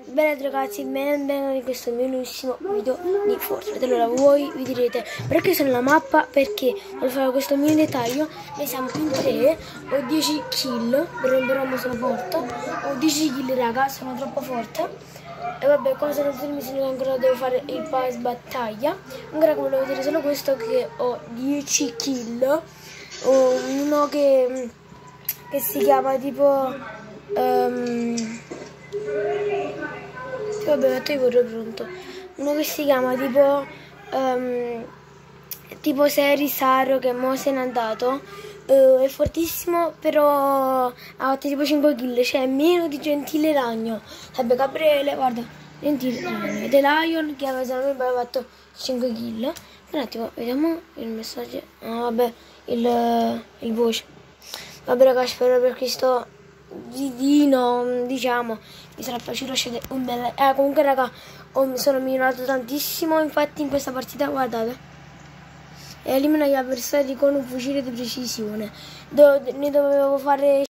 Bene ragazzi, benvenuti in questo mio nuovissimo video di Fortnite. Allora voi vi direte perché sono la mappa, perché voglio fare questo mini dettaglio. Noi siamo in 3, ho 10 kill, però sono forte, ho 10 kill raga, sono troppo forte. E vabbè, come sono tutti mi sono ancora devo fare il pass battaglia. Ancora volevo vedere solo questo, che ho 10 kill. Ho uno che si chiama tipo vabbè, metto io pure pronto. Uno che si chiama tipo Serisaro, che mo se n'è andato. È fortissimo, però ha fatto tipo 5 kill, cioè meno di Gentile Ragno. Vabbè, Gabriele, guarda, Gentile Ragno. The Lion che aveva fatto 5 kill. Un attimo, vediamo il messaggio. Ah, vabbè, il voce. Vabbè ragazzi, spero per questo video, diciamo, mi sarà piaciuto scegliere un bel... comunque raga, sono migliorato tantissimo, infatti in questa partita, guardate, elimina gli avversari con un fucile di precisione. Ne dovevo fare